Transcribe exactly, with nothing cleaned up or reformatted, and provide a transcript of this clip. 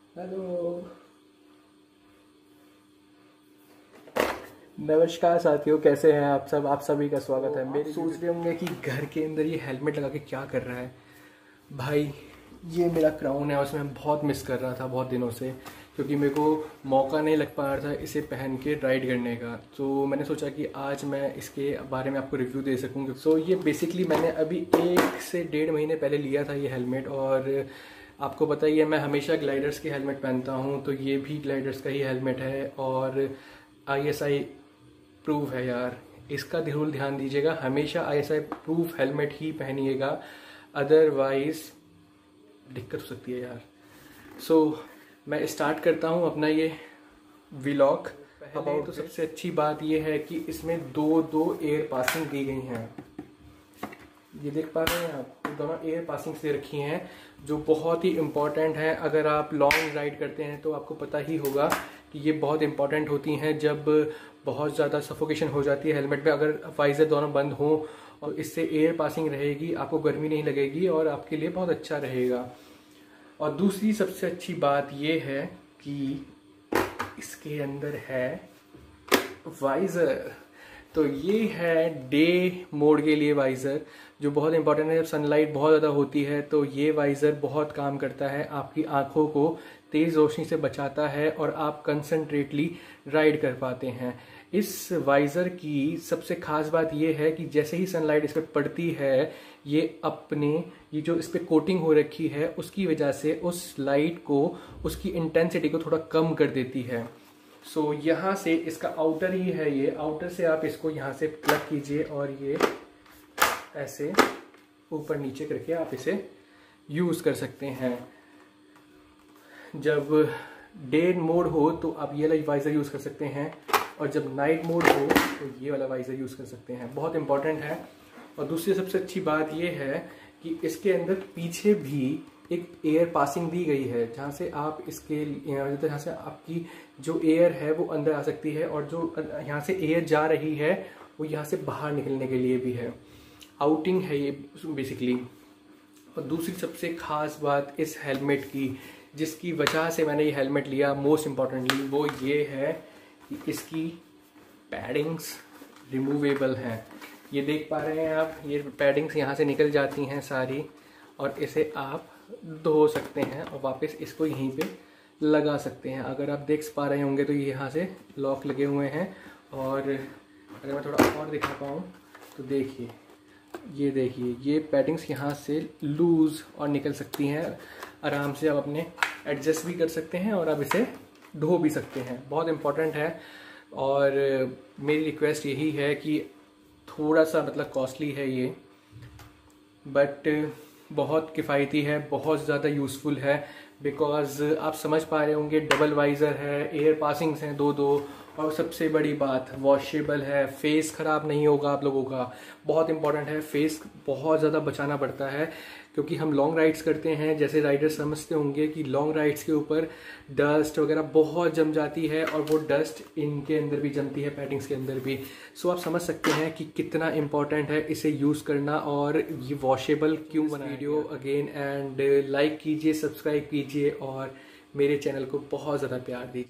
Hello, नमस्कार साथियों, कैसे हैं आप सब। आप सभी का स्वागत है। मेरे सोच रहे होंगे कि घर के अंदर ये हेलमेट लगा के क्या कर रहा है भाई। ये मेरा क्राउन है, उसमें मैं बहुत मिस कर रहा था बहुत दिनों से, क्योंकि मेरे को मौका नहीं लग पा रहा था इसे पहन के राइड करने का। तो मैंने सोचा कि आज मैं इसके बारे में आपको रिव्यू दे सकूँ। सो ये बेसिकली मैंने अभी एक से डेढ़ महीने पहले लिया था ये हेलमेट, और आपको पता ही है मैं हमेशा ग्लाइडर्स के हेलमेट पहनता हूँ, तो ये भी ग्लाइडर्स का ही हेलमेट है और आई एस आई प्रूफ है यार। इसका जरूर ध्यान दीजिएगा, हमेशा I S I proof helmet ही पहनिएगा, अदरवाइज दिक्कत हो सकती है यार। सो so, मैं स्टार्ट करता हूँ अपना ये व्लॉग। पहले तो सबसे अच्छी बात ये है कि इसमें दो दो एयर पासिंग दी गई हैं। ये देख पा रहे हैं आप, दोनों एयर पासिंग से रखी हैं, जो बहुत ही इम्पॉर्टेंट है। अगर आप लॉन्ग राइड करते हैं तो आपको पता ही होगा कि ये बहुत इंपॉर्टेंट होती हैं। जब बहुत ज़्यादा सफोकेशन हो जाती है हेलमेट पे, अगर वाइजर दोनों बंद हों और इससे एयर पासिंग रहेगी, आपको गर्मी नहीं लगेगी और आपके लिए बहुत अच्छा रहेगा। और दूसरी सबसे अच्छी बात ये है कि इसके अंदर है वाइजर। तो ये है डे मोड के लिए वाइज़र, जो बहुत इंपॉर्टेंट है। जब सनलाइट बहुत ज़्यादा होती है तो ये वाइज़र बहुत काम करता है, आपकी आंखों को तेज़ रोशनी से बचाता है और आप कंसंट्रेटली राइड कर पाते हैं। इस वाइज़र की सबसे खास बात ये है कि जैसे ही सनलाइट इस पर पड़ती है, ये अपने ये जो इस पर कोटिंग हो रखी है उसकी वजह से उस लाइट को, उसकी इंटेंसिटी को थोड़ा कम कर देती है। सो so, यहाँ से इसका आउटर ही है, ये आउटर से आप इसको यहाँ से प्लग कीजिए और ये ऐसे ऊपर नीचे करके आप इसे यूज़ कर सकते हैं। जब डे मोड हो तो आप ये वाला वाइज़र यूज़ कर सकते हैं, और जब नाइट मोड हो तो ये वाला वाइज़र यूज़ कर सकते हैं। बहुत इंपॉर्टेंट है। और दूसरी सबसे अच्छी बात ये है कि इसके अंदर पीछे भी एक एयर पासिंग दी गई है, जहाँ से आप इसके जहाँ से आपकी जो एयर है वो अंदर आ सकती है, और जो यहाँ से एयर जा रही है वो यहाँ से बाहर निकलने के लिए भी है। आउटिंग है ये बेसिकली। और दूसरी सबसे खास बात इस हेलमेट की, जिसकी वजह से मैंने ये हेलमेट लिया मोस्ट इम्पॉर्टेंटली, वो ये है कि इसकी पैडिंग्स रिमूवेबल हैं। ये देख पा रहे हैं आप, ये पैडिंग्स यहाँ से निकल जाती हैं सारी, और इसे आप धो सकते हैं और वापस इसको यहीं पे लगा सकते हैं। अगर आप देख पा रहे होंगे तो ये यहाँ से लॉक लगे हुए हैं, और अगर मैं थोड़ा और दिखा पाऊँ तो देखिए, ये देखिए ये पैडिंग्स यहाँ से लूज़ और निकल सकती हैं आराम से। आप अपने एडजस्ट भी कर सकते हैं और आप इसे धो भी सकते हैं। बहुत इम्पॉर्टेंट है। और मेरी रिक्वेस्ट यही है कि थोड़ा सा मतलब कॉस्टली है ये, बट बहुत किफ़ायती है, बहुत ज़्यादा यूज़फुल है। बिकॉज आप समझ पा रहे होंगे, डबल वाइज़र है, एयर पासिंग्स हैं दो दो, और सबसे बड़ी बात वॉशेबल है, फेस ख़राब नहीं होगा आप लोगों का। बहुत इंपॉर्टेंट है, फेस बहुत ज़्यादा बचाना पड़ता है, क्योंकि हम लॉन्ग राइड्स करते हैं। जैसे राइडर्स समझते होंगे कि लॉन्ग राइड्स के ऊपर डस्ट वगैरह बहुत जम जाती है, और वो डस्ट इनके अंदर भी जमती है, पैडिंग्स के अंदर भी। सो आप समझ सकते हैं कि कितना इंपॉर्टेंट है इसे यूज़ करना, और ये वॉशेबल क्यों बना। वीडियो अगेन एंड लाइक कीजिए, सब्सक्राइब कीजिए और मेरे चैनल को बहुत ज़्यादा प्यार दीजिए।